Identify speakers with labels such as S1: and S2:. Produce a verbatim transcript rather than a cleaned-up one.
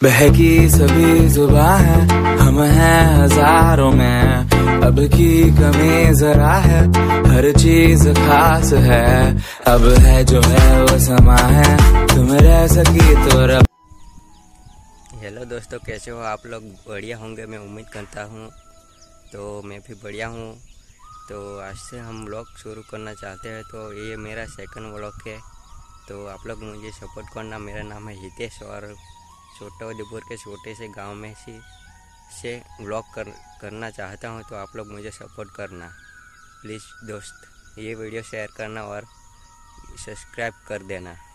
S1: बहकी सभी जुबां है, हम हैं हजारों में, अब की कमी जरा है, हर चीज खास है, अब है जो है वो समा है, तुम रह सकी तो रब।
S2: हेलो दोस्तों, कैसे हो आप लोग? बढ़िया होंगे मैं उम्मीद करता हूँ। तो मैं भी बढ़िया हूँ। तो आज से हम व्लॉग शुरू करना चाहते हैं। तो ये मेरा सेकंड व्लॉग है। तो आप लोग मुझे सपोर्ट करना। मेरा नाम है हितेश और छोटा उदेपुर के छोटे से गांव में से से व्लॉग कर करना चाहता हूँ। तो आप लोग मुझे सपोर्ट करना प्लीज़ दोस्त। ये वीडियो शेयर करना और सब्सक्राइब कर देना।